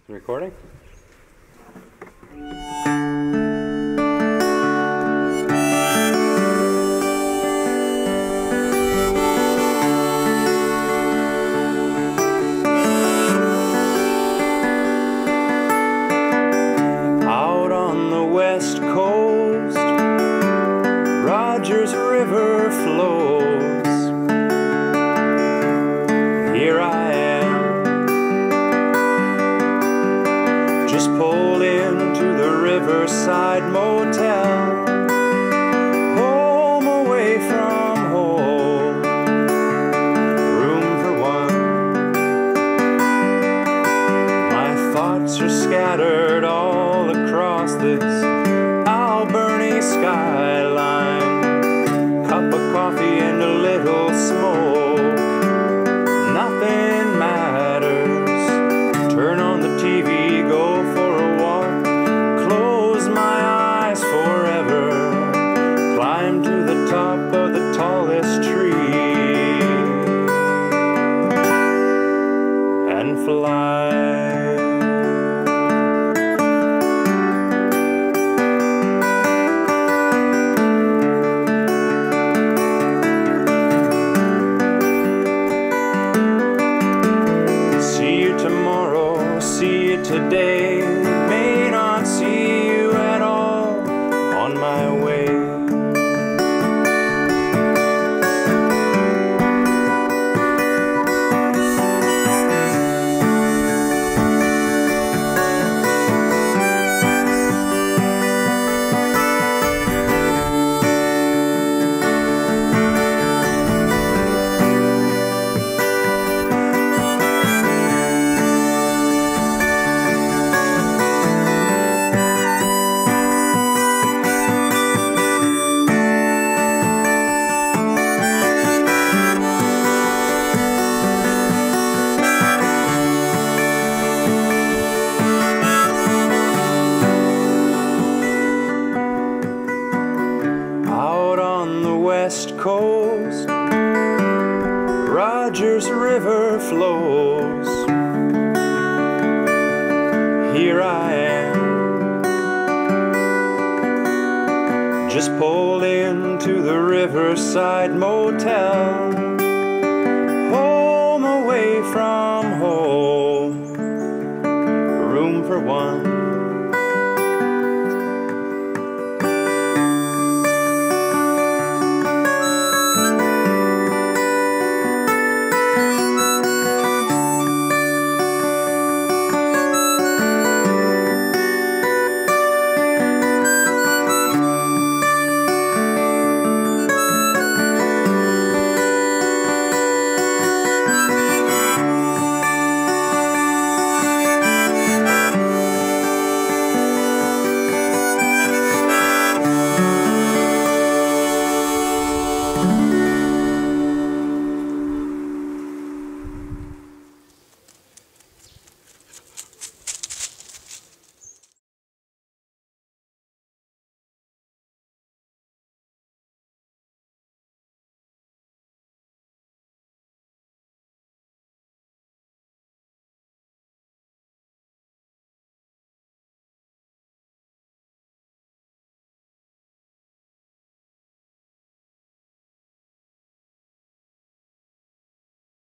Recording? Out on the west coast, Rogers River flows. Here I am, just pulled into the Riverside Motel, home away from home, room for one. My thoughts are scattered all across this Alberni skyline, cup of coffee and a little smoke, nothing matters. Turn on the TV, go for a walk, close my eyes forever, climb to the top of the tallest tree and fly. See you today, may not see you at all on my way. West Coast, Rogers River flows. Here I am, just pulled into the Riverside Motel, home away from home, room for one.